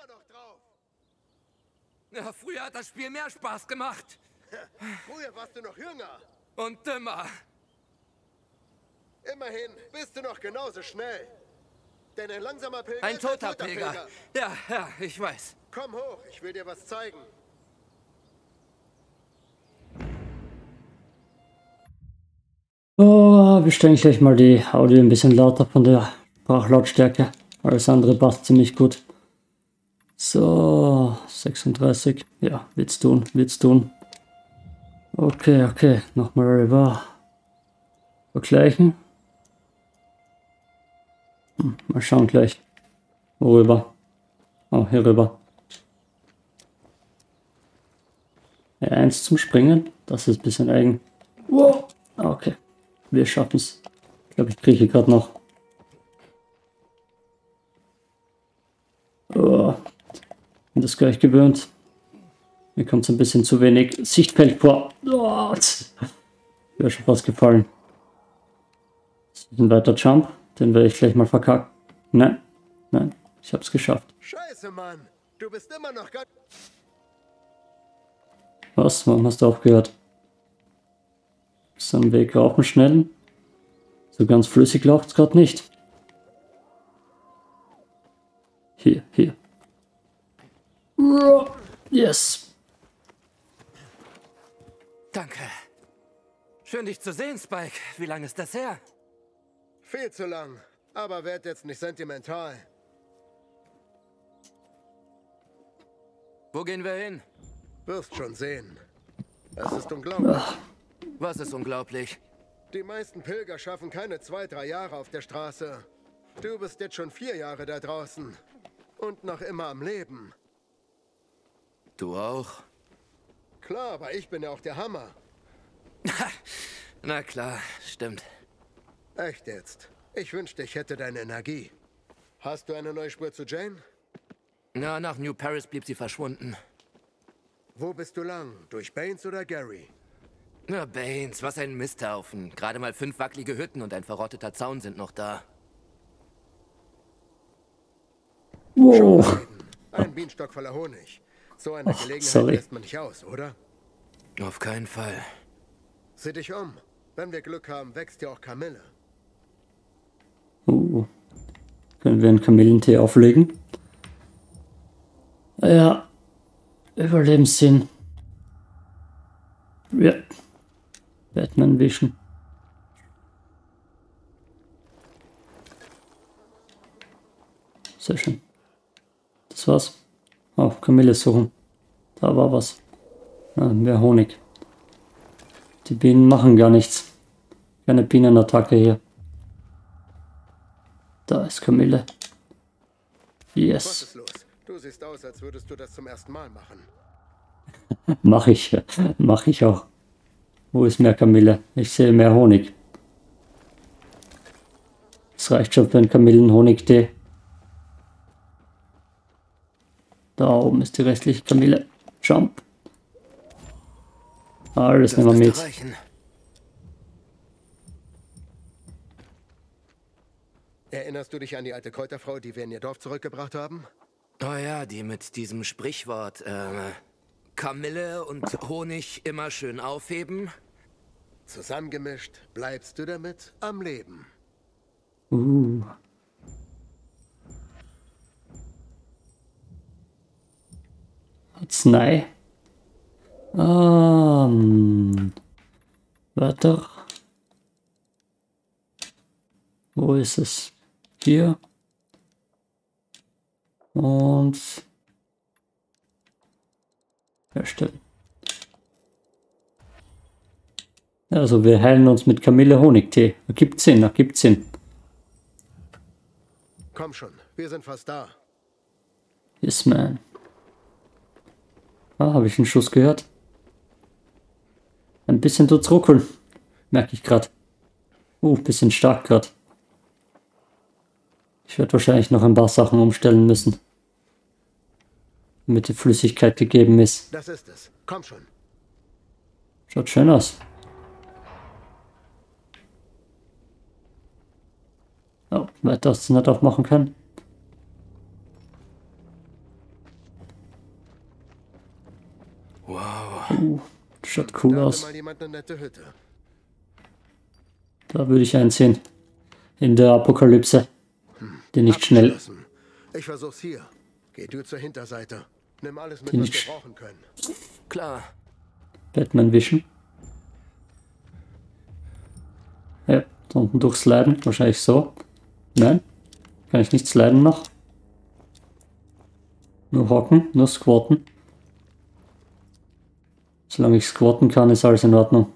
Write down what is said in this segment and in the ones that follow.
immer noch drauf. Ja, früher hat das Spiel mehr Spaß gemacht. Früher warst du noch jünger. Und dümmer. Immerhin bist du noch genauso schnell. Denn ein langsamer Pilger Ein ist ein toter Pilger. Ja, ich weiß. Komm hoch, ich will dir was zeigen. Oh, wir stellen gleich mal die Audio ein bisschen lauter von der Sprachlautstärke. Alles andere passt ziemlich gut. So, 36. Ja, wird's tun. Okay. Nochmal rüber. Vergleichen. Mal schauen gleich. Worüber? Oh, hier rüber. R1 zum Springen. Das ist ein bisschen eigen. Wow. Okay. Wir schaffen es. Ich glaube, ich kriege gerade noch. Oh. Bin das gleich gewöhnt. Mir kommt es ein bisschen zu wenig Sichtfeld vor. Oh. Wäre schon fast gefallen. Das ist ein weiter Jump. Den werde ich gleich mal verkacken. Nein. Ich habe es geschafft. Scheiße, Mann. Du bist immer noch ganz... Was? Warum hast du aufgehört? So ein Weg auf den Schnellen. So ganz flüssig läuft es gerade nicht. Hier. Yes. Danke. Schön, dich zu sehen, Spike. Wie lange ist das her? Viel zu lang. Aber werd jetzt nicht sentimental. Wo gehen wir hin? Wirst schon sehen. Es ist unglaublich. Was ist unglaublich? Die meisten Pilger schaffen keine 2-3 Jahre auf der Straße. Du bist jetzt schon 4 Jahre da draußen. Und noch immer am Leben. Du auch? Klar, aber ich bin ja auch der Hammer. Na klar, stimmt. Echt jetzt. Ich wünschte, ich hätte deine Energie. Hast du eine neue Spur zu Jane? Na, nach New Paris blieb sie verschwunden. Wo bist du lang? Durch Baines oder Gary? Na, Baines, was ein Misthaufen. Gerade mal 5 wackelige Hütten und ein verrotteter Zaun sind noch da. Wow. Ein Bienenstock voller Honig. So eine Gelegenheit sorry. lässt man nicht aus, oder? Auf keinen Fall. Sieh dich um. Wenn wir Glück haben, wächst ja auch Kamille. Können wir einen Kamillentee auflegen? Ja. Überlebenssinn. Ja. Batman wischen. Sehr schön. Das war's. Oh, Kamille suchen. Da war was. Ah, mehr Honig. Die Bienen machen gar nichts. Keine Bienenattacke hier. Da ist Kamille. Was Yes. ist los? Du siehst aus, als würdest du das zum ersten Mal machen. Mach ich. Mach ich auch. Wo ist mehr Kamille? Ich sehe mehr Honig. Das reicht schon für einen Kamillenhonigtee. Da oben ist die restliche Kamille. Jump. Alles nehmen wir mit. Reichen. Erinnerst du dich an die alte Kräuterfrau, die wir in ihr Dorf zurückgebracht haben? Oh ja, die mit diesem Sprichwort, Kamille und Honig immer schön aufheben. Zusammengemischt bleibst du damit am Leben. Arznei. Warte. Wo ist es? Hier. Und herstellen. Also wir heilen uns mit Kamille-Honigtee. Ergibt Sinn. Komm schon, wir sind fast da. Yes, man. Ah, habe ich einen Schuss gehört? Ein bisschen tut's ruckeln. Merke ich gerade. Bisschen stark gerade. Ich werde wahrscheinlich noch ein paar Sachen umstellen müssen. Damit die Flüssigkeit gegeben ist. Das ist es. Komm schon. Schaut schön aus. Oh, weil das nicht aufmachen kann. Wow. Schaut cool Da hatte aus. mal jemand eine nette Hütte. Da würde ich einziehen. In der Apokalypse. Die nicht schnell. Abgeschlossen. Ich versuch's hier. Geh du zur Hinterseite. Nimm alles mit, Die was nicht wir brauchen können. Klar. Batman wischen. Ja, da unten durchsliden. Wahrscheinlich so. Nein. Kann ich nicht sliden noch. Nur hocken, nur squatten. Solange ich squatten kann, ist alles in Ordnung.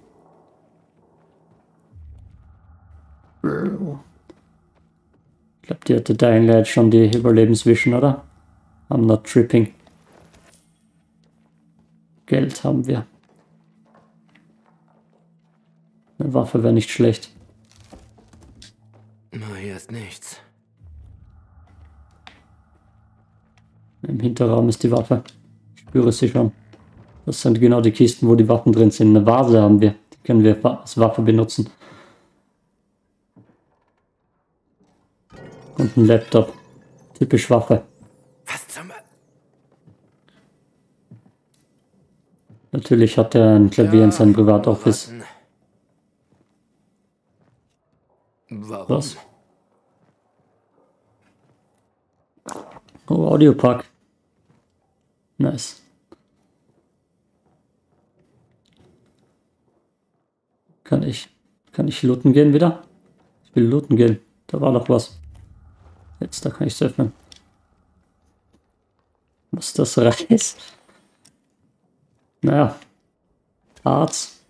Ich glaube, die hatte Dying Light schon die Überlebensvision, oder? I'm not tripping. Geld haben wir. Eine Waffe wäre nicht schlecht. Na, hier ist nichts. Im Hinterraum ist die Waffe. Ich spüre sie schon. Das sind genau die Kisten, wo die Waffen drin sind. Eine Vase haben wir. Die können wir als Waffe benutzen. Und ein Laptop. Typisch Waffe. Was zum... Natürlich hat er ein Klavier in seinem Privatoffice. warten. Warum? Was? Oh, Audiopack. Nice. Kann ich looten gehen wieder? Ich will looten gehen. Da war doch was. Jetzt, da kann ich es öffnen. Was das Reis? Naja. Arzt.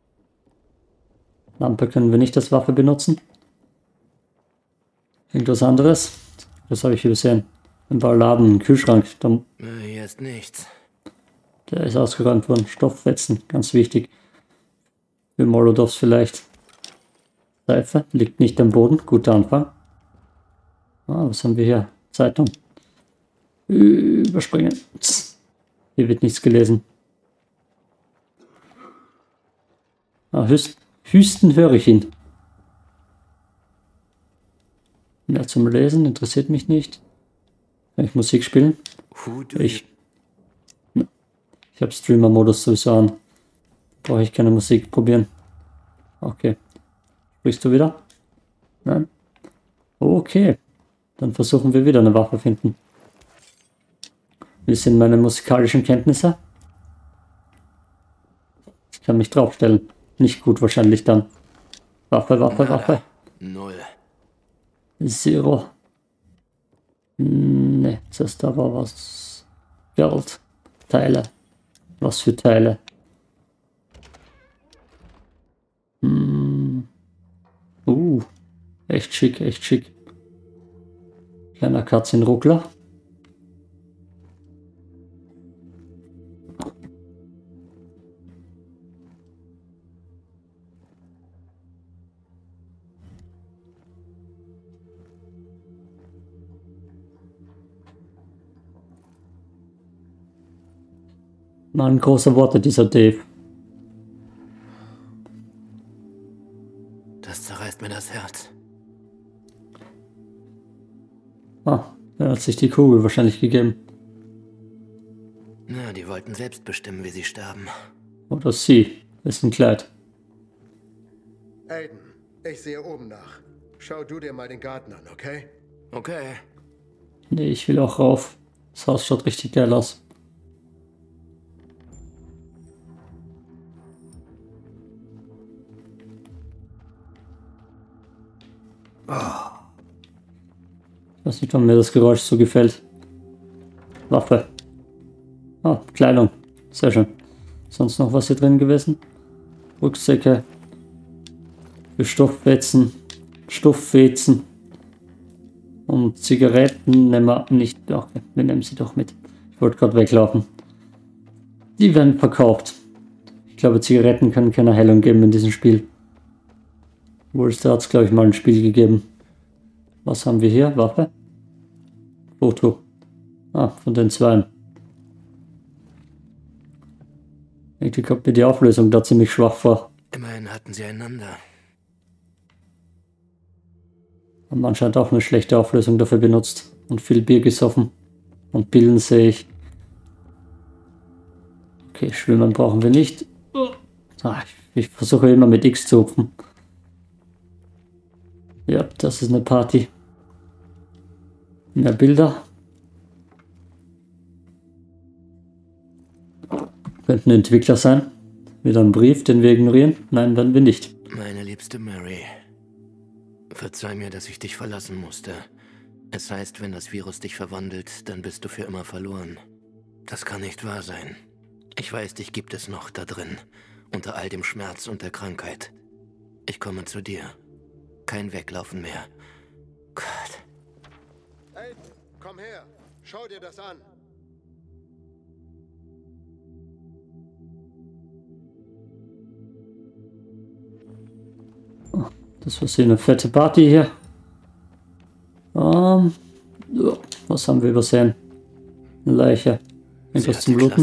Lampe können wir nicht als Waffe benutzen. Irgendwas anderes? Das habe ich übersehen. Ein Balladen, ein Kühlschrank. Hier ist nichts. Der ist ausgeräumt worden. Stofffetzen, ganz wichtig. Für Molotovs vielleicht. Seife, liegt nicht am Boden. Guter Anfang. Ah, was haben wir hier? Zeitung. Überspringen. Hier wird nichts gelesen. Ah, Hüsten höre ich ihn. Ja, zum Lesen interessiert mich nicht. Kann ich Musik spielen? Ich habe Streamer-Modus sowieso an. Brauche ich keine Musik probieren. Okay. Sprichst du wieder? Nein? Okay. Dann versuchen wir wieder eine Waffe finden. Wie sind meine musikalischen Kenntnisse? Ich kann mich draufstellen. Nicht gut wahrscheinlich dann. Waffe. Null. Zero. Ne, zuerst da war was. Geld. Teile. Was für Teile? Echt schick, echt schick. Kleiner Katzenruckler. Mann, große Worte, dieser Dave. Das zerreißt mir das Herz. Ah, er hat sich die Kugel wahrscheinlich gegeben. Na, die wollten selbst bestimmen, wie sie sterben. Oder sie. Ist ein Kleid. Aiden, ich sehe oben nach. Schau du dir mal den Garten an, okay? Okay. Nee, ich will auch rauf. Das Haus schaut richtig geil aus. Ich weiß nicht, warum mir das Geräusch so gefällt. Waffe. Ah, Kleidung. Sehr schön. Sonst noch was hier drin gewesen? Rucksäcke. Für Stofffetzen. Und Zigaretten nehmen wir nicht. Okay, wir nehmen sie doch mit. Ich wollte gerade weglaufen. Die werden verkauft. Ich glaube, Zigaretten können keine Heilung geben in diesem Spiel. Wohl, da hat es, glaube ich, mal ein Spiel gegeben. Was haben wir hier? Waffe? Foto. Ah, von den zwei. Ich glaube, mir die Auflösung da ziemlich schwach vor. Immerhin hatten sie einander. Haben anscheinend auch eine schlechte Auflösung dafür benutzt. Und viel Bier gesoffen. Und Pillen sehe ich. Okay, schwimmen brauchen wir nicht. Ich versuche immer mit X zu hupfen. Ja, das ist eine Party. Mehr Bilder. Könnten Entwickler sein. Wieder ein Brief, den wir ignorieren. Nein, werden wir nicht. Meine liebste Mary, verzeih mir, dass ich dich verlassen musste. Es heißt, wenn das Virus dich verwandelt, dann bist du für immer verloren. Das kann nicht wahr sein. Ich weiß, dich gibt es noch da drin, unter all dem Schmerz und der Krankheit. Ich komme zu dir. Kein Weglaufen mehr. Gott. Aiden, komm her. Schau dir das an. Das war so eine fette Party hier. Ja, was haben wir übersehen? Eine Leiche. Irgendwas zum Bluten?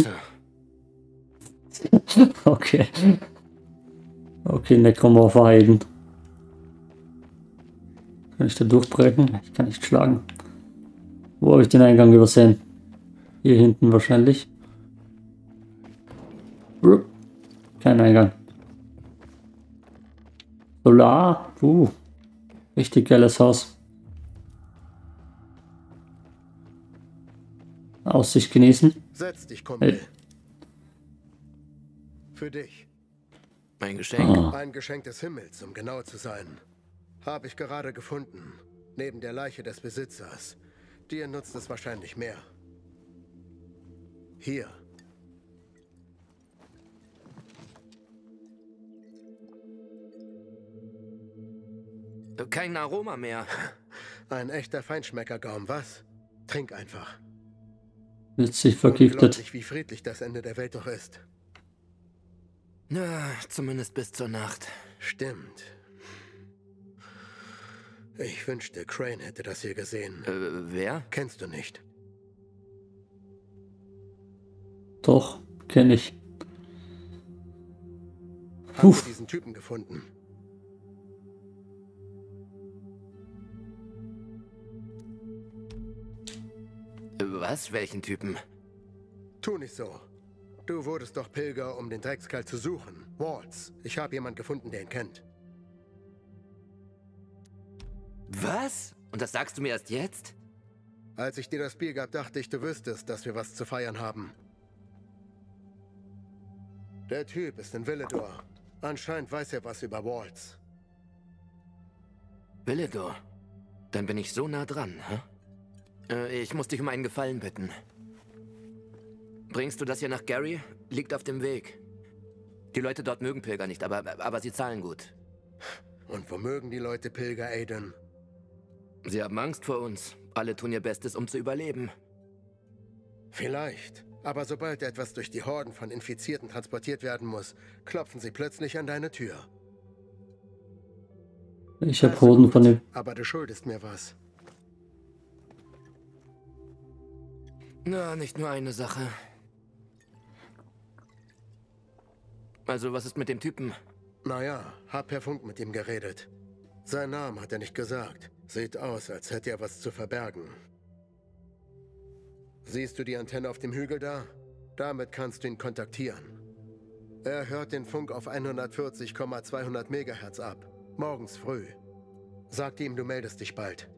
Okay. Okay, Necromorpher Aiden. Kann ich da durchbrechen? Ich kann nicht schlagen. Wo habe ich den Eingang übersehen? Hier hinten wahrscheinlich. Kein Eingang. Solar. Richtig geiles Haus. Aussicht genießen. Setz dich, Kumpel. Hey. Für dich. Ein Geschenk. Ein Geschenk des Himmels, um genau zu sein. Habe ich gerade gefunden. Neben der Leiche des Besitzers. Dir nutzt es wahrscheinlich mehr. Hier. Kein Aroma mehr. Ein echter Feinschmeckergaum, was? Trink einfach. Witzig vergiftet. Unglaublich, wie friedlich das Ende der Welt doch ist. Na, zumindest bis zur Nacht. Stimmt. Ich wünschte, Crane hätte das hier gesehen. Wer? Kennst du nicht? Doch, kenne ich. Haben wir diesen Typen gefunden? Was? Welchen Typen? Tu nicht so. Du wurdest doch Pilger, um den Dreckskerl zu suchen. Waltz. Ich habe jemanden gefunden, der ihn kennt. Was? Und das sagst du mir erst jetzt? Als ich dir das Bier gab, dachte ich, du wüsstest, dass wir was zu feiern haben. Der Typ ist in Villedor. Anscheinend weiß er was über Waltz. Villedor? Dann bin ich so nah dran, hä? Ich muss dich um einen Gefallen bitten. Bringst du das hier nach Gary? Liegt auf dem Weg. Die Leute dort mögen Pilger nicht, aber sie zahlen gut. Und wo mögen die Leute Pilger, Aiden? Sie haben Angst vor uns. Alle tun ihr Bestes, um zu überleben. Vielleicht. Aber sobald etwas durch die Horden von Infizierten transportiert werden muss, klopfen sie plötzlich an deine Tür. Ich habe Hoden von dem. Aber du schuldest mir was. Na, nicht nur eine Sache. Also, was ist mit dem Typen? Naja, hab per Funk mit ihm geredet. Sein Namen hat er nicht gesagt. Sieht aus, als hätte er was zu verbergen. Siehst du die Antenne auf dem Hügel da? Damit kannst du ihn kontaktieren. Er hört den Funk auf 140,200 Megahertz ab. Morgens früh. Sag ihm, du meldest dich bald.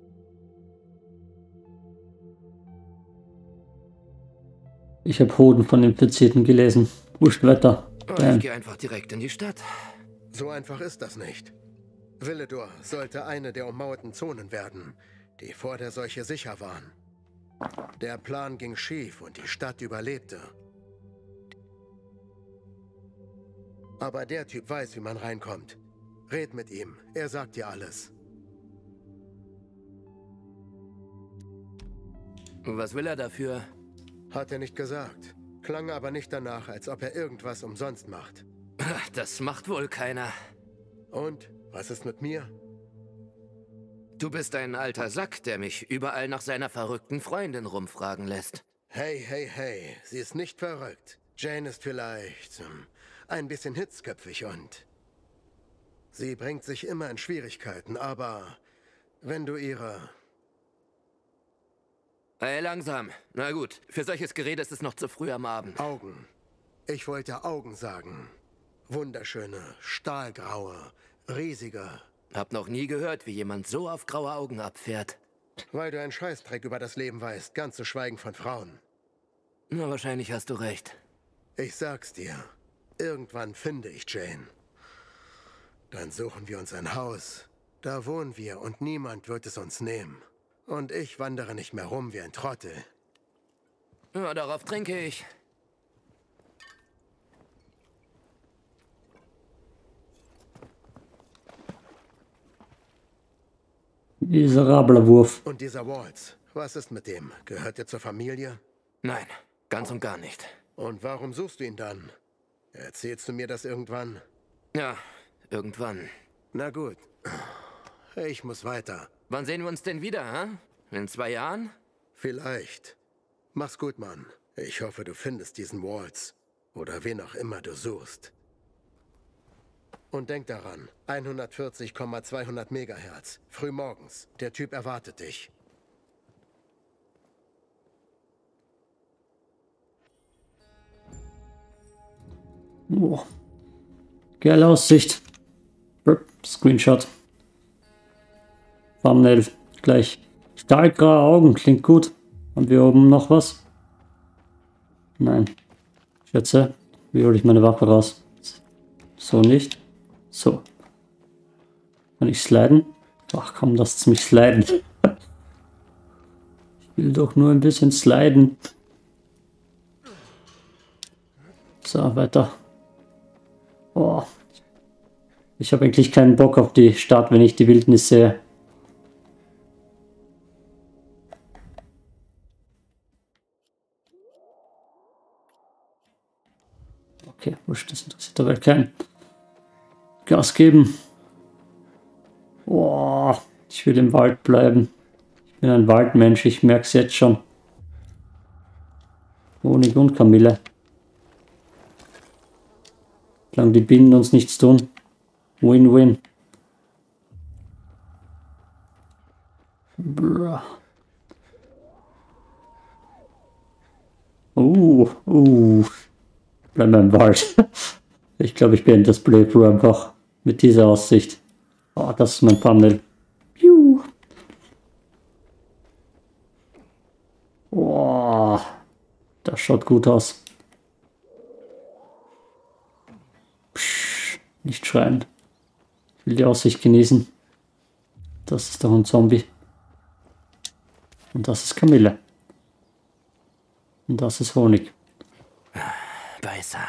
Ich habe Hoden von Infizierten gelesen. Wurscht weiter. Ich gehe einfach direkt in die Stadt. So einfach ist das nicht. Villedor sollte eine der ummauerten Zonen werden, die vor der Seuche sicher waren. Der Plan ging schief und die Stadt überlebte. Aber der Typ weiß, wie man reinkommt. Red mit ihm, er sagt dir alles. Was will er dafür? Hat er nicht gesagt. Klang aber nicht danach, als ob er irgendwas umsonst macht. Das macht wohl keiner. Und? Was ist mit mir? Du bist ein alter Sack, der mich überall nach seiner verrückten Freundin rumfragen lässt. Hey, hey, hey. Sie ist nicht verrückt. Jane ist vielleicht ein bisschen hitzköpfig und... Sie bringt sich immer in Schwierigkeiten, aber wenn du ihre... Hey, langsam. Na gut, für solches Gerede ist es noch zu früh am Abend. Augen. Ich wollte Augen sagen. Wunderschöne, stahlgraue, riesige. Hab noch nie gehört, wie jemand so auf graue Augen abfährt. Weil du einen Scheißdreck über das Leben weißt, ganz zu schweigen von Frauen. Na, wahrscheinlich hast du recht. Ich sag's dir. Irgendwann finde ich Jane. Dann suchen wir uns ein Haus. Da wohnen wir und niemand wird es uns nehmen. Und ich wandere nicht mehr rum wie ein Trottel. Ja, darauf trinke ich. Miserabler Wurf. Und dieser Waltz, was ist mit dem? Gehört er zur Familie? Nein, ganz und gar nicht. Und warum suchst du ihn dann? Erzählst du mir das irgendwann? Ja, irgendwann. Na gut. Ich muss weiter. Wann sehen wir uns denn wieder, hä? In 2 Jahren? Vielleicht. Mach's gut, Mann. Ich hoffe, du findest diesen Waltz. Oder wen auch immer du suchst. Und denk daran, 140,200 Megahertz. Frühmorgens. Der Typ erwartet dich. Oh. Geile Aussicht. Screenshot. Thumbnail gleich. Stahlgraue Augen, klingt gut. Haben wir oben noch was? Nein. Schätze, wie hole ich meine Waffe raus? So nicht. So. Kann ich sliden? Ach komm, lasst mich sliden. Ich will doch nur ein bisschen sliden. So, weiter. Oh. Ich habe eigentlich keinen Bock auf die Stadt, wenn ich die Wildnis sehe. Okay, wurscht, das interessiert der Welt keinen. Gas geben. Oh, ich will im Wald bleiben. Ich bin ein Waldmensch, ich merke es jetzt schon. Honig und Kamille. Solange die Bienen uns nichts tun. Win-win. Bleib im Wald. Ich glaube, ich beende das Playthrough einfach mit dieser Aussicht. Oh, das ist mein Thumbnail. Oh, das schaut gut aus. Psch, nicht schreien. Ich will die Aussicht genießen. Das ist doch ein Zombie. Und das ist Kamille. Und das ist Honig. Beißer.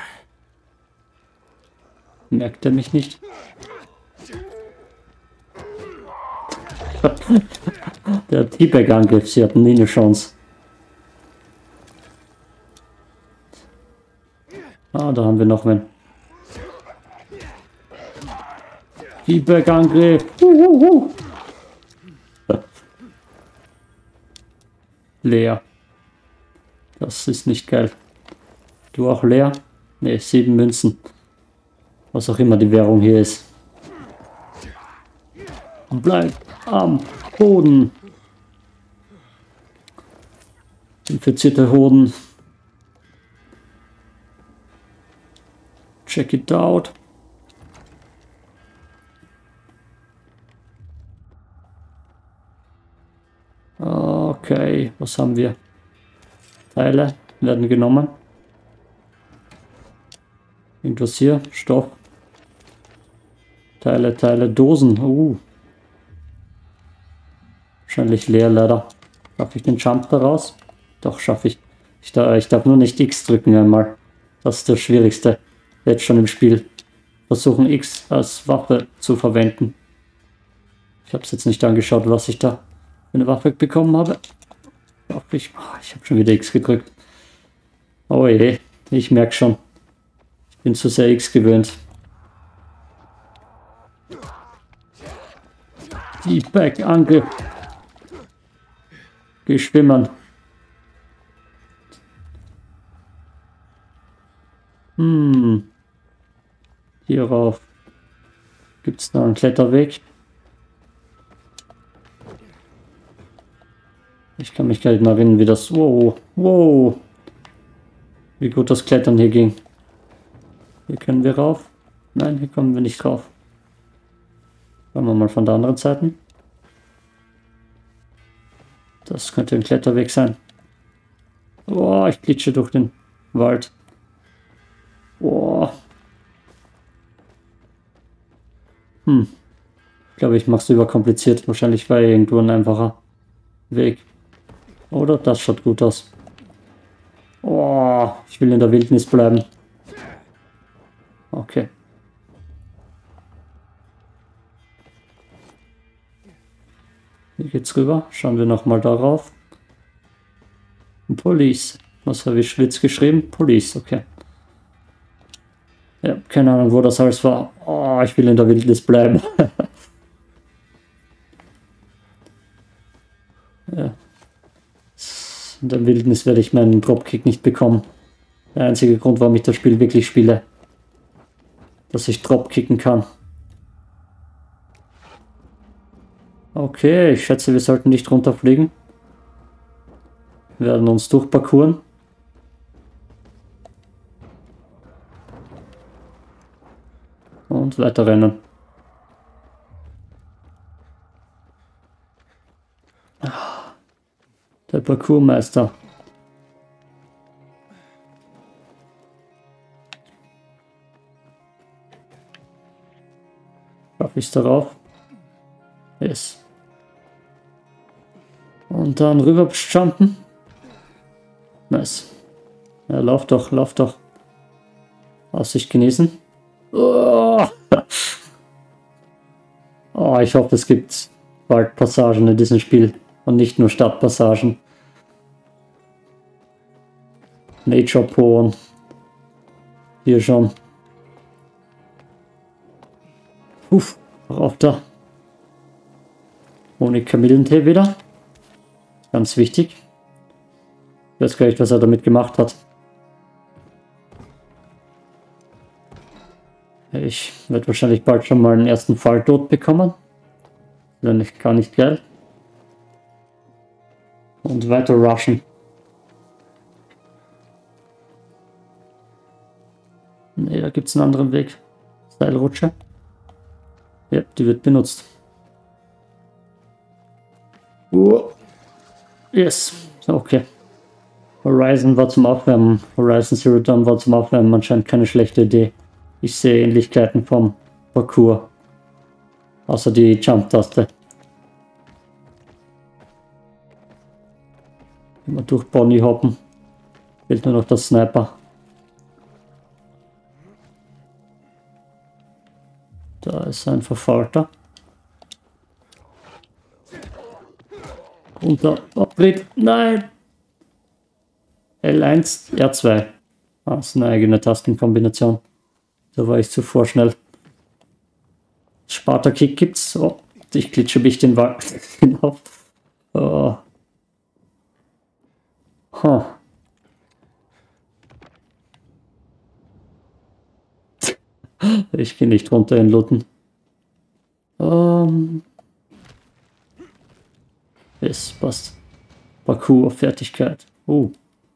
Merkt er mich nicht? Der T-Bag-Angriff, sie hatten nie eine Chance. Ah, da haben wir noch wen. T-Bag-Angriff. Leer. Das ist nicht geil. Du auch leer? Ne, 7 Münzen. Was auch immer die Währung hier ist. Bleib am Boden. Infizierte Hoden. Check it out. Okay, was haben wir? Teile werden genommen. Irgendwas hier, Stoff. Teile, Dosen. Wahrscheinlich leer leider. Schaffe ich den Jump da raus? Doch, schaffe ich. Ich darf nur nicht X drücken einmal. Das ist das Schwierigste. Jetzt schon im Spiel. Versuchen X als Waffe zu verwenden. Ich habe es jetzt nicht angeschaut, was ich da für eine Waffe bekommen habe. Ich habe schon wieder X gedrückt. Oh je, ich merke schon. Ich bin zu sehr X gewöhnt. Die Back-Angriff. Geh schwimmen. Hierauf. Gibt es noch einen Kletterweg? Ich kann mich gar nicht mehr erinnern, wie das... Wow. Wie gut das Klettern hier ging. Hier können wir rauf. Nein, hier kommen wir nicht rauf. Schauen wir mal von der anderen Seite. Das könnte ein Kletterweg sein. Oh, ich glitsche durch den Wald. Oh. Ich glaube, ich mache es überkompliziert. Wahrscheinlich war irgendwo ein einfacher Weg. Oder? Das schaut gut aus. Oh, ich will in der Wildnis bleiben. Okay. Hier geht's rüber. Schauen wir nochmal darauf. Police. Was habe ich Schwitz geschrieben? Police, okay. Ja, keine Ahnung, wo das alles war. Oh, ich will in der Wildnis bleiben. Ja. In der Wildnis werde ich meinen Dropkick nicht bekommen. Der einzige Grund, warum ich das Spiel wirklich spiele. Dass ich Dropkicken kann. Okay, ich schätze, wir sollten nicht runterfliegen. Wir werden uns durchparcouren. Und weiter rennen. Der Parkourmeister. Schaffe ich es darauf? Yes. Und dann rüber jumpen. Nice. Ja, lauf doch, lauf doch. Aussicht genießen. Oh, oh, ich hoffe, es gibt bald Passagen in diesem Spiel und nicht nur Stadtpassagen. Nature Porn. Hier schon. Uff, rauf da. Ohne Kamillentee wieder. Ganz wichtig. Ich weiß gar nicht, was er damit gemacht hat. Ich werde wahrscheinlich bald schon mal einen ersten Falltod bekommen. Wäre nicht gar nicht geil. Und weiter rushen. Ne, da gibt es einen anderen Weg. Seilrutsche. Ja, die wird benutzt. Yes, okay. Horizon war zum Aufwärmen. Horizon Zero Dawn war zum Aufwärmen anscheinend keine schlechte Idee. Ich sehe Ähnlichkeiten vom Parcours. Außer die Jump-Taste. Immer durch Bonnie hoppen. Fehlt nur noch der Sniper. Da ist ein Verfolter. Und der Abtritt. Nein! L1, R2. Ah, das ist eine eigene Tastenkombination. Da war ich zuvor schnell. Sparta-Kick gibt's. Oh, ich glitsche mich den Wald hinauf. Oh. Huh. Ich gehe nicht runter in Lutten. Es passt. Parcours, Fertigkeit. Wo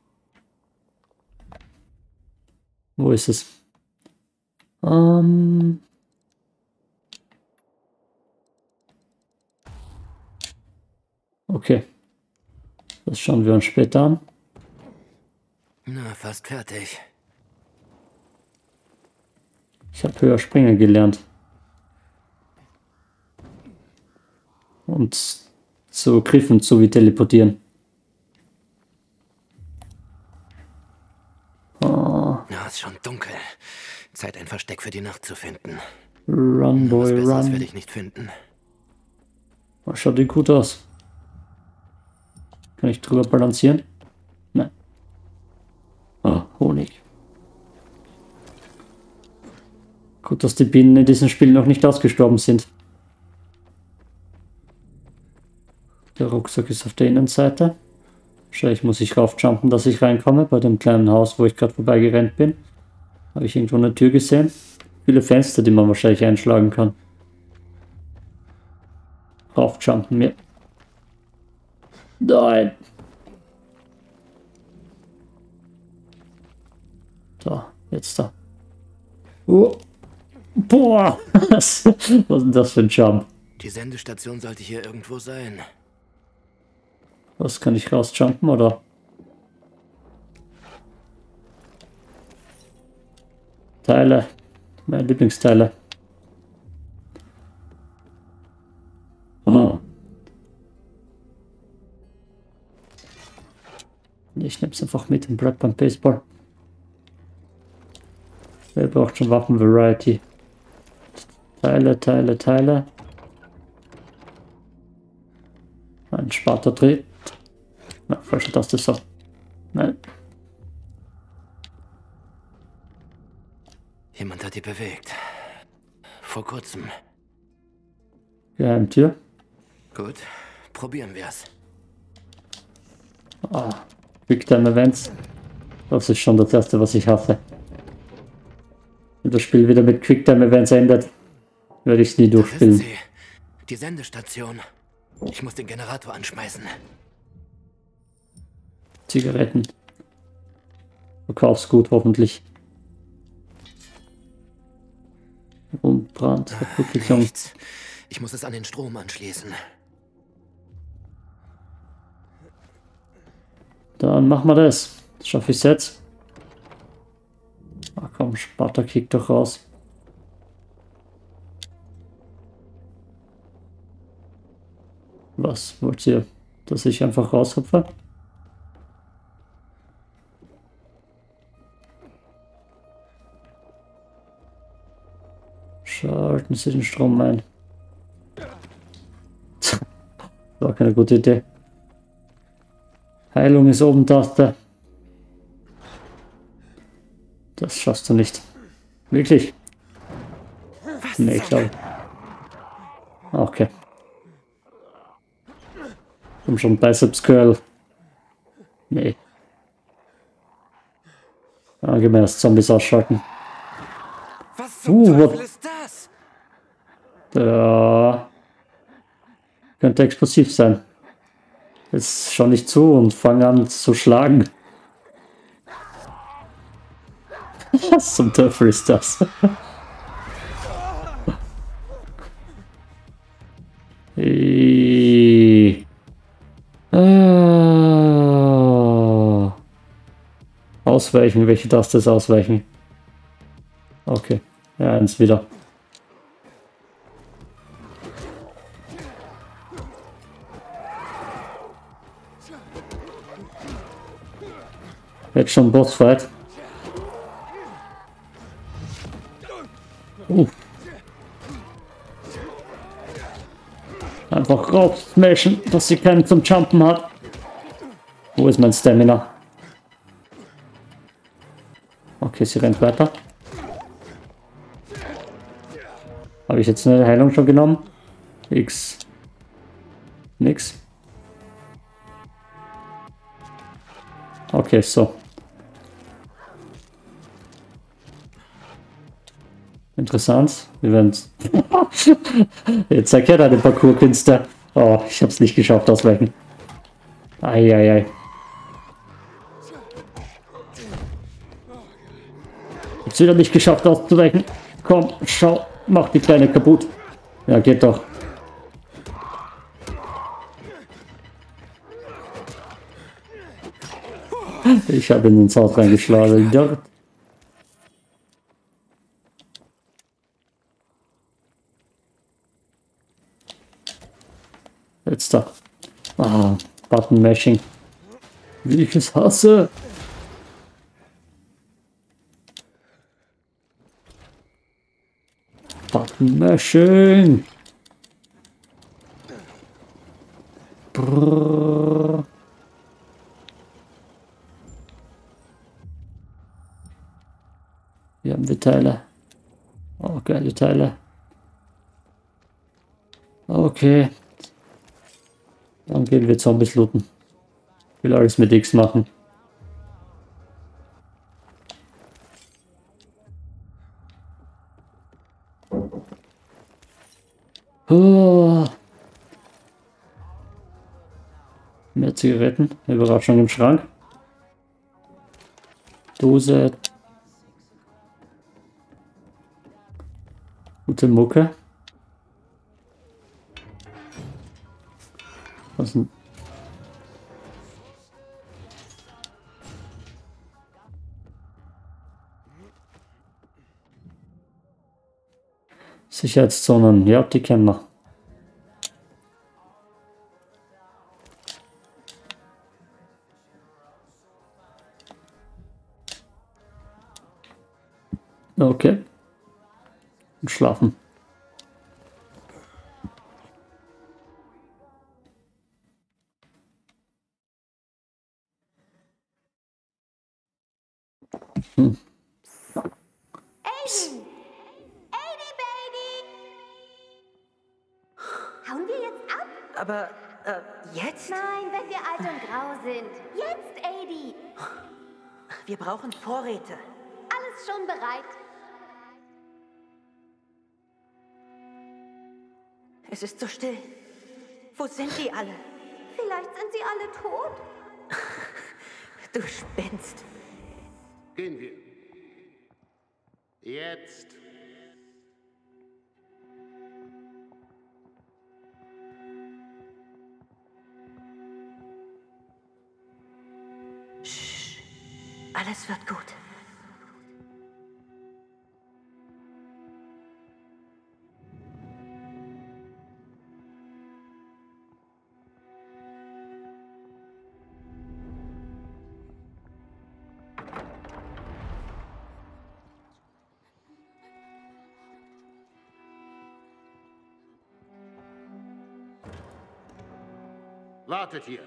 ist es? Okay. Das schauen wir uns später an. Na, fast fertig. Ich habe höher springen gelernt. Und so griffen, so wie teleportieren. Oh. Ja, ist schon dunkel. Zeit, ein Versteck für die Nacht zu finden. Run, Boy, Was Besseres run. werde ich nicht finden. Oh, schaut die gut aus. Kann ich drüber balancieren? Nein. Oh, Honig. Gut, dass die Bienen in diesem Spiel noch nicht ausgestorben sind. Der Rucksack ist auf der Innenseite. Wahrscheinlich muss ich raufjumpen, dass ich reinkomme. Bei dem kleinen Haus, wo ich gerade vorbeigerannt bin. Habe ich irgendwo eine Tür gesehen. Viele Fenster, die man wahrscheinlich einschlagen kann. Raufjumpen, ja. Nein! Da, jetzt da. Oh. Boah, was ist denn das für ein Jump? Die Sendestation sollte hier irgendwo sein. Was, kann ich rausjumpen, oder? Teile. Meine Lieblingsteile. Oh. Ich nehme es einfach mit und bleib beim Baseball. Wer braucht schon Waffen-Variety? Teile, Teile, Teile. Ein Spater dreht. Na, falsche Taste, so. Nein. Jemand hat die bewegt. Vor kurzem. Geheimtür. Gut, probieren wir's. Ah, Quicktime Events. Das ist schon das erste, was ich hasse. Wenn das Spiel wieder mit Quicktime Events endet, werde ich es nie Das ist durchspielen. sie. Die Sendestation. Ich muss den Generator anschmeißen. Zigaretten. Verkaufsgut hoffentlich. Und Brand, Verputlichung. Nichts. Ich muss es an den Strom anschließen. Dann machen wir das. Schaffe ich es jetzt? Ach komm, Sparta kickt doch raus. Was wollt ihr? Dass ich einfach raushupfe? Schalten Sie den Strom ein. Das war keine gute Idee. Heilung ist oben Taste. Das schaffst du nicht. Wirklich? Nee, ich glaube. Okay. Komm schon, Biceps Curl. Nee. Gib mir das Zombies ausschalten. Was zum Teufel ist das? Der könnte explosiv sein. Jetzt schau nicht zu und fang an zu schlagen. Was zum Teufel ist das? Ausweichen, welche Taste ist ausweichen? Okay, ja, eins wieder. Jetzt schon Bossfight. Einfach rauf smashen, dass sie keinen zum Jumpen hat. Wo ist mein Stamina? Okay, sie rennt weiter. Habe ich jetzt eine Heilung schon genommen? X. Nix. Okay, so. Interessant. Wir werden jetzt zeig ja deine Parkour-Künste. Oh, ich habe es nicht geschafft ausweichen. Eieiei. Hab's wieder nicht geschafft auszuweichen. Komm, schau, mach die Kleine kaputt. Ja, geht doch. Ich habe ihn ins Haus reingeschlagen. Ja. Jetzt da. Ah, Button Mashing. Wie ich es hasse. Button Mashing. Brrr. Wir haben die Teile. Oh, geile Teile. Okay. Dann gehen wir Zombies looten. Ich will alles mit X machen. Oh. Mehr Zigaretten. Überraschung im Schrank. Dose. Gute Mucke. Was denn? Sicherheitszonen, ja, die kennen wir. Okay. Und schlafen. Aiden! Aiden, Baby! Hauen wir jetzt ab? Aber, jetzt? Nein, wenn wir alt und grau sind. Jetzt, Aiden! Wir brauchen Vorräte. Alles schon bereit. Es ist so still. Wo sind die alle? Vielleicht sind sie alle tot. Du spinnst. Gehen wir. Jetzt. Alles wird gut. Wartet hier.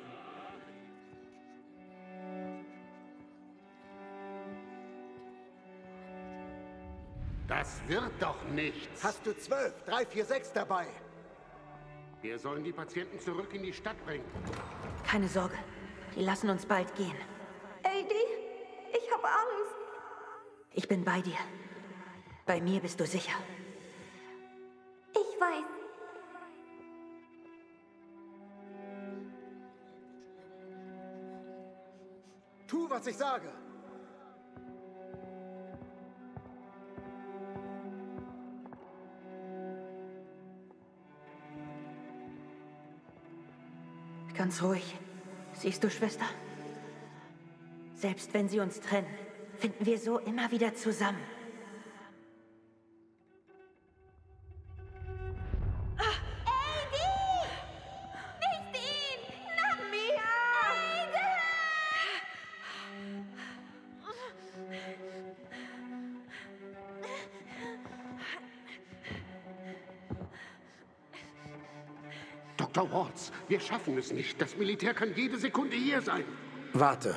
Das wird doch nichts. Hast du 12, 3, 4, 6 dabei? Wir sollen die Patienten zurück in die Stadt bringen. Keine Sorge. Die lassen uns bald gehen. Aiden, ich habe Angst. Ich bin bei dir. Bei mir bist du sicher. Ich weiß. Tu, was ich sage. Ganz ruhig. Siehst du, Schwester? Selbst wenn sie uns trennen, finden wir so immer wieder zusammen. Aiden! Nicht ihn! Nach mir! Aiden! Dr. Waltz, wir schaffen es nicht. Das Militär kann jede Sekunde hier sein. Warte.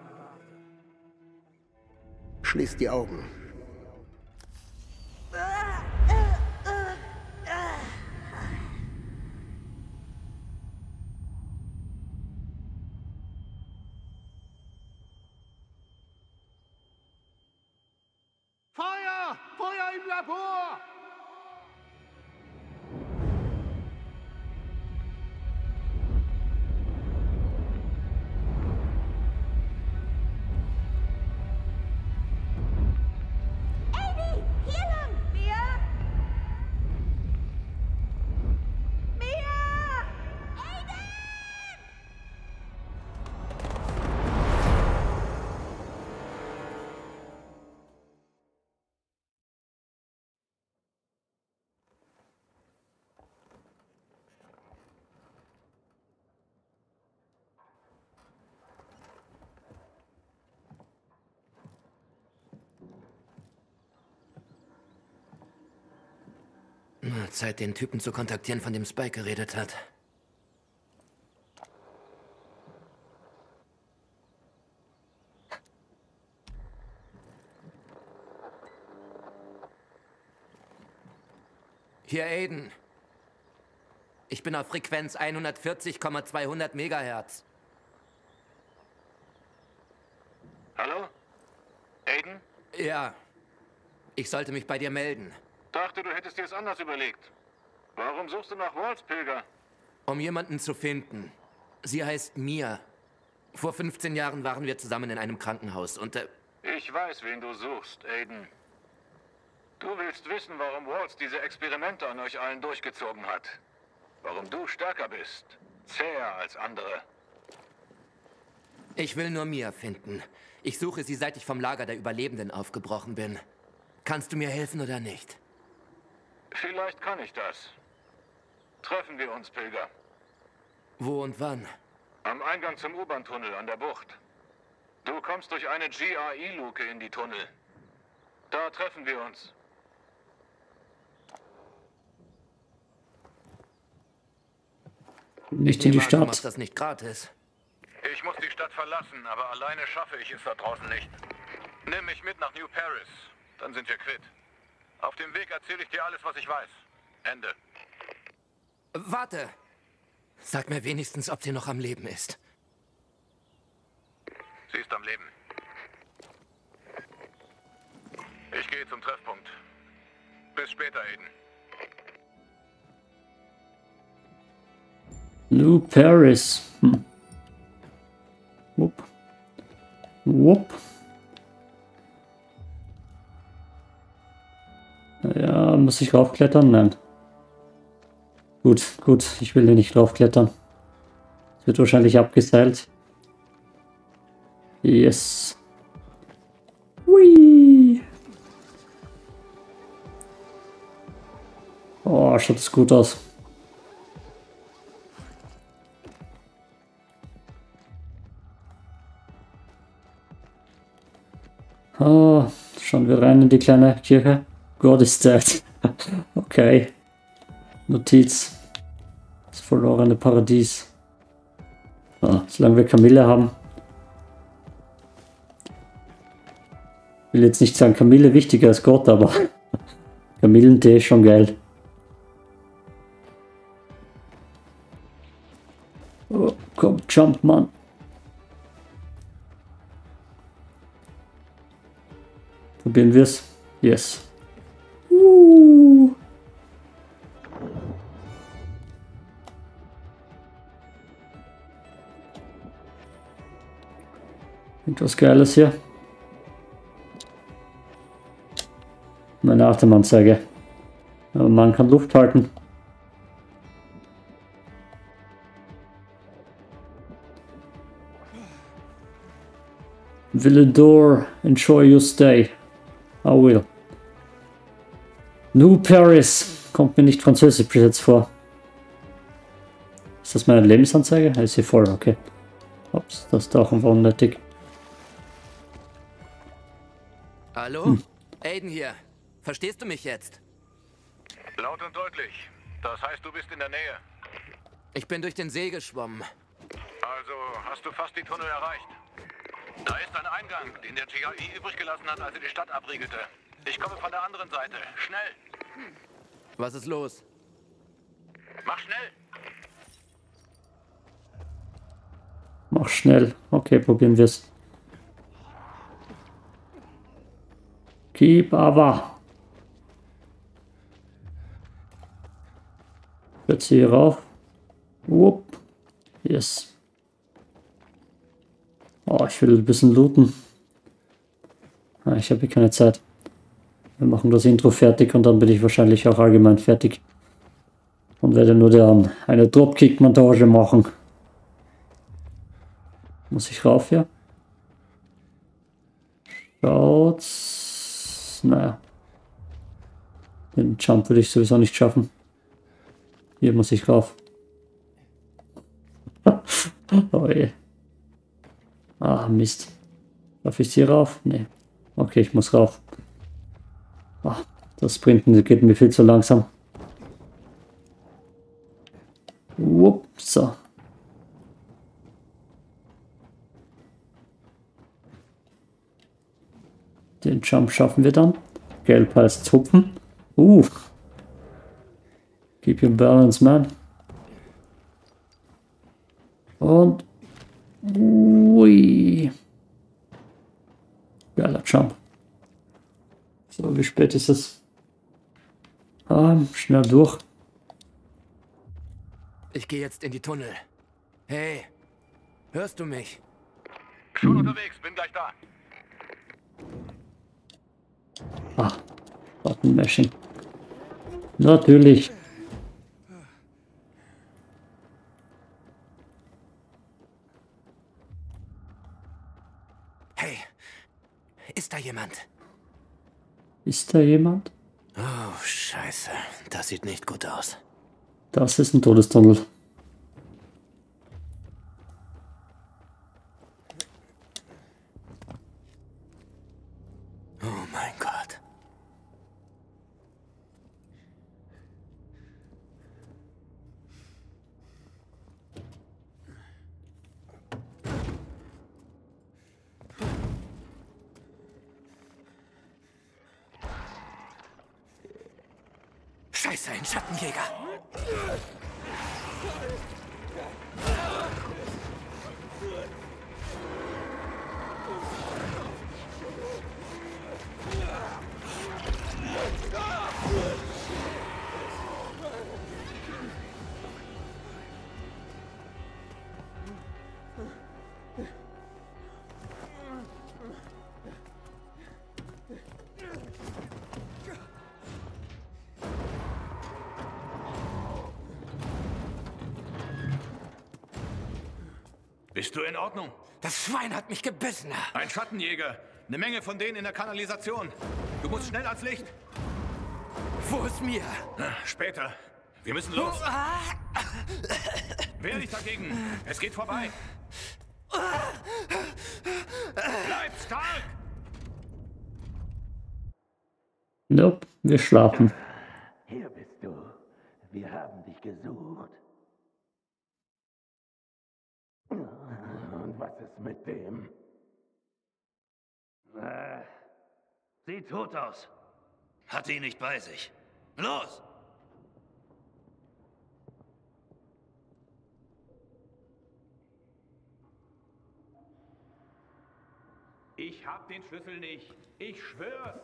Schließ die Augen. Feuer! Feuer im Labor! Aiden! Hier lang! Mia! Mia! Aiden! Na, Zeit, den Typen zu kontaktieren, von dem Spike geredet hat. Hier, Aiden. Ich bin auf Frequenz 140,200 Megahertz. Hallo? Aiden? Ja. Ich sollte mich bei dir melden. Dachte, du hättest dir es anders überlegt. Warum suchst du nach Waltz, Pilger? Um jemanden zu finden. Sie heißt Mia. Vor 15 Jahren waren wir zusammen in einem Krankenhaus und Ich weiß, wen du suchst, Aiden. Du willst wissen, warum Waltz diese Experimente an euch allen durchgezogen hat. Warum du stärker bist. Zäher als andere. Ich will nur Mia finden. Ich suche sie, seit ich vom Lager der Überlebenden aufgebrochen bin. Kannst du mir helfen oder nicht? Vielleicht kann ich das. Treffen wir uns, Pilger. Wo und wann? Am Eingang zum U-Bahn-Tunnel an der Bucht. Du kommst durch eine GRE-Luke in die Tunnel. Da treffen wir uns. Nicht in die Du Stadt. machst das nicht gratis. Ich muss die Stadt verlassen, aber alleine schaffe ich es da draußen nicht. Nimm mich mit nach New Paris, dann sind wir quitt. Auf dem Weg erzähle ich dir alles, was ich weiß. Ende. Warte! Sag mir wenigstens, ob sie noch am Leben ist. Sie ist am Leben. Ich gehe zum Treffpunkt. Bis später, Aiden. New Paris. Wupp. Wupp. Ja, muss ich raufklettern? Nein. Gut, gut. Ich will hier nicht raufklettern. Es wird wahrscheinlich abgeseilt. Yes. Hui. Oh, schaut das gut aus. Oh, schauen wir rein in die kleine Kirche. God is dead. Okay. Notiz. Das verlorene Paradies. Oh, solange wir Kamille haben. Ich will jetzt nicht sagen, Kamille wichtiger als Gott, aber Kamillentee ist schon geil. Oh, komm, jump, Mann. Probieren wir es. Yes. Etwas Geiles hier. Meine Atemanzeige. Aber man kann Luft halten. Villador, enjoy your stay. I will. New Paris. Kommt mir nicht französisch bis jetzt vor. Ist das meine Lebensanzeige? Ist sie voll, okay. Ups, das ist auch einfach unnötig. Hallo? Aiden hier. Verstehst du mich jetzt? Laut und deutlich. Das heißt, du bist in der Nähe. Ich bin durch den See geschwommen. Also hast du fast die Tunnel erreicht. Da ist ein Eingang, den der GRE übrig gelassen hat, als er die Stadt abriegelte. Ich komme von der anderen Seite. Schnell! Was ist los? Mach schnell! Mach schnell. Okay, probieren wir es. Keep aber. Jetzt hier rauf. Wupp. Yes. Oh, ich will ein bisschen looten. Ah, ich habe hier keine Zeit. Wir machen das Intro fertig und dann bin ich wahrscheinlich auch allgemein fertig. Und werde nur dann eine Dropkick-Montage machen. Muss ich rauf hier? Schaut's. Naja. Den Jump würde ich sowieso nicht schaffen. Hier muss ich rauf. Oh je. Ah, Mist. Darf ich hier rauf? Nee. Okay, ich muss rauf. Ah, das Sprinten geht mir viel zu langsam. Wupp, so. Den Jump schaffen wir dann. Gelb heißt hupfen. Keep your balance, man. Und ui. Geiler Jump. So, wie spät ist es? Schnell durch. Ich gehe jetzt in die Tunnel. Hey, hörst du mich? Schon unterwegs, bin gleich da. Gott. Mashing. Natürlich. Hey, ist da jemand? Ist da jemand? Oh, Scheiße. Das sieht nicht gut aus. Das ist ein Todestunnel. Oh mein Gott. Scheiße, ein Schattenjäger. Bist du in Ordnung? Das Schwein hat mich gebissen. Ein Schattenjäger. Eine Menge von denen in der Kanalisation. Du musst schnell ans Licht. Wo ist mir? Später. Wir müssen los. Wehr dich dagegen. Es geht vorbei. Bleib stark! Nope, wir schlafen. Hier bist du. Wir haben dich gesucht. Und was ist mit dem? Sieht tot aus. Hat ihn nicht bei sich. Los! Ich hab den Schlüssel nicht. Ich schwör's.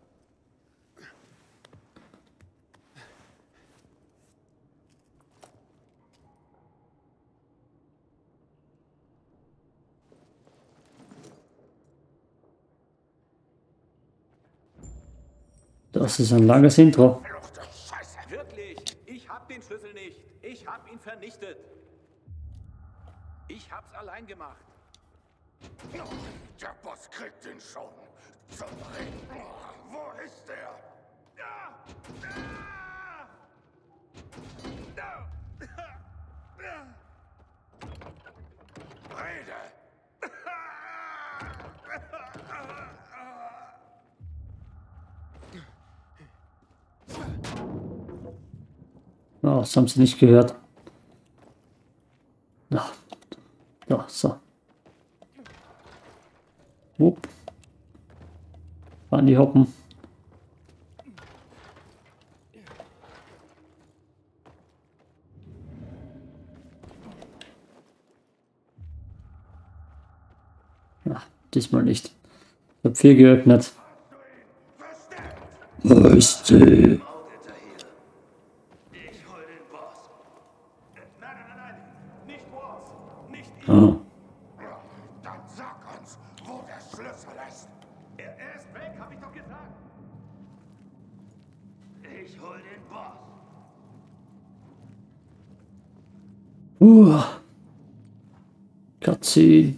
Das ist ein langes Intro. Wirklich, ich hab den Schlüssel nicht. Ich hab ihn vernichtet. Ich hab's allein gemacht. Der Boss kriegt ihn schon. Zum Reden. Wo ist er? Rede! Oh, das haben sie nicht gehört. Ja, ja, so. Wupp. Fahren die hoppen. Ja, diesmal nicht. Ich habe 4 geöffnet. Wo ist sie? Ich hol den Boss. Nein, nicht Wars, nicht ihn. Ah. Dann sag uns, wo der Schlüssel ist. Er ist weg, hab ich doch gesagt. Ich hol den Boss. Cutscene.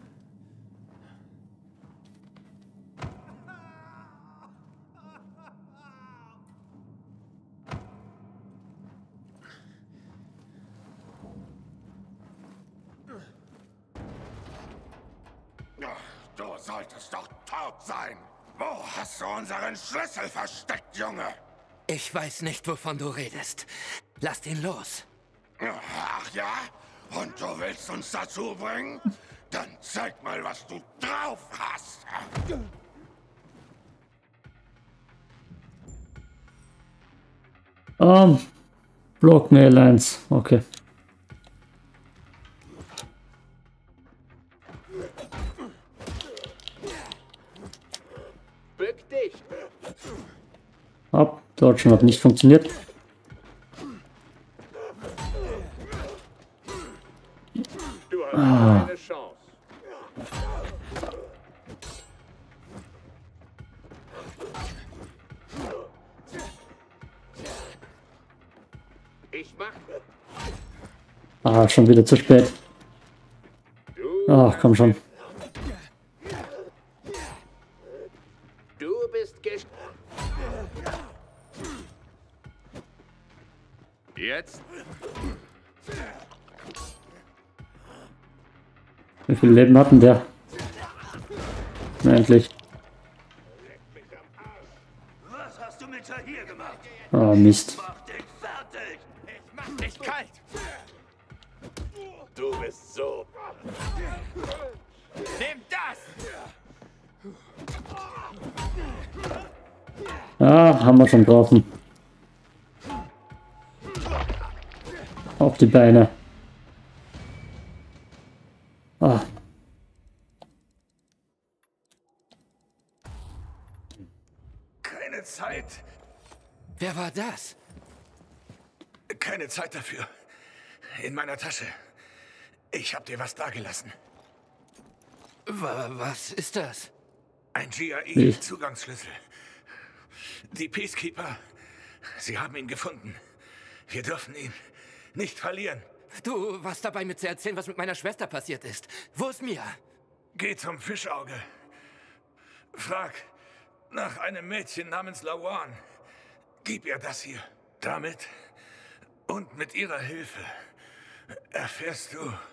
Du solltest doch tot sein. Wo hast du unseren Schlüssel versteckt, Junge? Ich weiß nicht, wovon du redest. Lass ihn los. Ach ja? Und du willst uns dazu bringen? Dann zeig mal, was du drauf hast. Block Airlines. Okay. Bück dich. Ab. Dodgen hat nicht funktioniert. Du hast keine Chance. Ah, schon wieder zu spät. Ach, komm schon. Du bist jetzt? Wie viel Leben hatten der? Na, endlich. Was hast du mit hier gemacht? Oh, Mist. Mach dich fertig! Ich mach dich kalt! Du bist so... Nimm das! Ah, haben wir schon draußen. Auf die Beine. Ah. Keine Zeit. Wer war das? Keine Zeit dafür. In meiner Tasche. Ich hab dir was dagelassen. Was ist das? Ein GRE-Zugangsschlüssel. Die Peacekeeper, sie haben ihn gefunden. Wir dürfen ihn nicht verlieren. Du warst dabei, mir zu erzählen, was mit meiner Schwester passiert ist. Wo ist Mia? Geh zum Fischauge. Frag nach einem Mädchen namens Lawan. Gib ihr das hier. Damit und mit ihrer Hilfe erfährst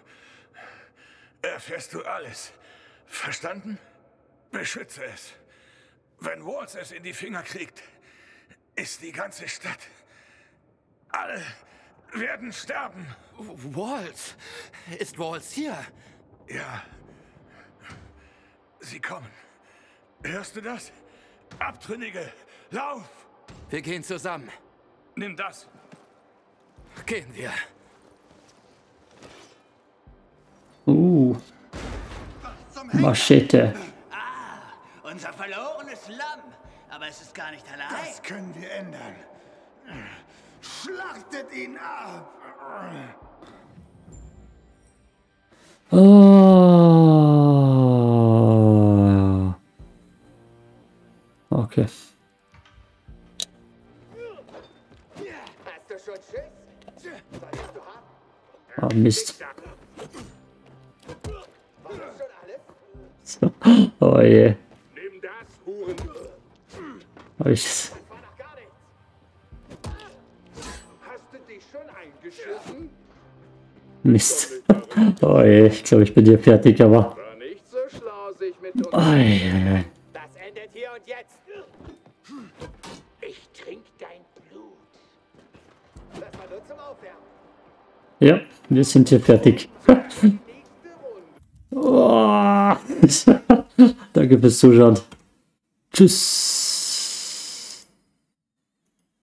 du alles. Verstanden? Beschütze es. Wenn Waltz es in die Finger kriegt, ist die ganze Stadt. Alle werden sterben. Waltz? Ist Waltz hier? Ja. Sie kommen. Hörst du das? Abtrünnige, lauf! Wir gehen zusammen. Nimm das. Gehen wir. Machete. Unser verlorenes Lamm. Aber es ist gar nicht allein. Das können wir ändern. Schlachtet ihn ab! Oh. Okay. Hast du schon Schiss? Ah, Mist. So. Oh je. Nimm das, Huren. Hab ich das? Hast du dich schon eingeschissen? Mist. Oh je, ich glaube, ich bin hier fertig, aber. War nicht so schlau, sich mit uns. Oh je. Das endet hier und jetzt. Ich trink dein Blut. Das war nur zum Aufwärmen. Ja, wir sind hier fertig. Oh. Danke fürs Zuschauen. Tschüss.